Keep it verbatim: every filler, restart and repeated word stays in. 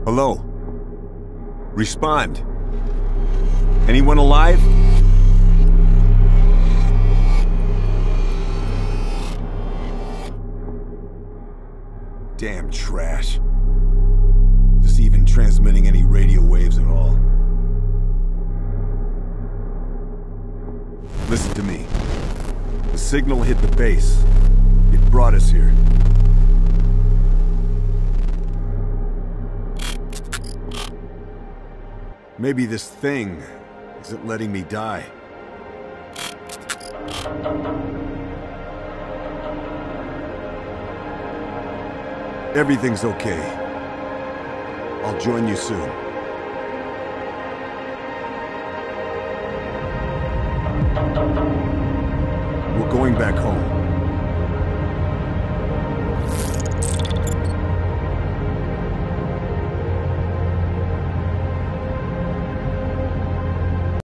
Hello? Respond. Anyone alive? Damn trash. Just even transmitting any radio waves at all. Listen to me. The signal hit the base. It brought us here. Maybe this thing isn't letting me die. Everything's okay. I'll join you soon. We're going back home.